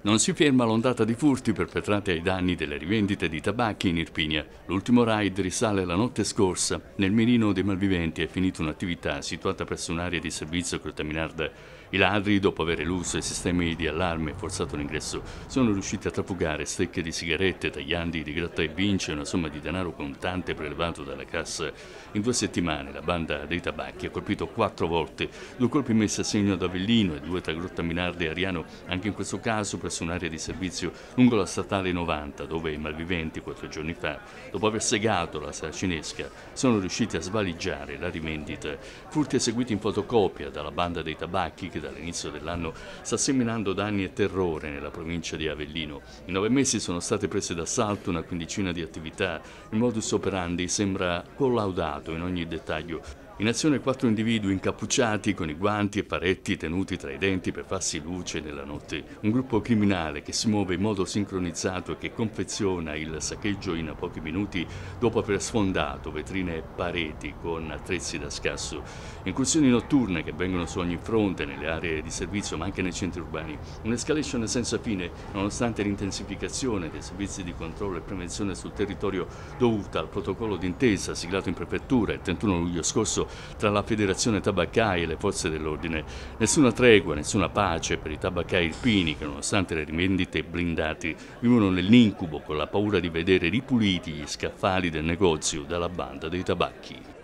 Non si ferma l'ondata di furti perpetrati ai danni delle rivendite di tabacchi in Irpinia. L'ultimo raid risale la notte scorsa. Nel mirino dei malviventi è finita un'attività situata presso un'area di servizio Crottaminarda. I ladri, dopo aver eluso i sistemi di allarme e forzato l'ingresso, sono riusciti a trafugare stecche di sigarette, tagliandi di gratta e vinci e una somma di denaro contante prelevato dalla cassa. In 2 settimane la banda dei tabacchi ha colpito 4 volte, 2 colpi messi a segno ad Avellino e 2 tra Grottaminarda e Ariano, anche in questo caso presso un'area di servizio lungo la statale 90, dove i malviventi 4 giorni fa, dopo aver segato la saracinesca, sono riusciti a svaligiare la rivendita. Furti eseguiti in fotocopia dalla banda dei tabacchi che dall'inizio dell'anno sta seminando danni e terrore nella provincia di Avellino. In 9 mesi sono state prese d'assalto una quindicina di attività. Il modus operandi sembra collaudato in ogni dettaglio. In azione 4 individui incappucciati con i guanti e paretti tenuti tra i denti per farsi luce nella notte. Un gruppo criminale che si muove in modo sincronizzato e che confeziona il saccheggio in pochi minuti dopo aver sfondato vetrine e pareti con attrezzi da scasso. Incursioni notturne che avvengono su ogni fronte, nelle aree di servizio ma anche nei centri urbani. Un'escalation senza fine nonostante l'intensificazione dei servizi di controllo e prevenzione sul territorio dovuta al protocollo d'intesa siglato in prefettura il 31 luglio scorso tra la Federazione Tabaccai e le forze dell'ordine. Nessuna tregua, nessuna pace per i tabaccai irpini che, nonostante le rivendite blindati, vivono nell'incubo con la paura di vedere ripuliti gli scaffali del negozio dalla banda dei tabacchi.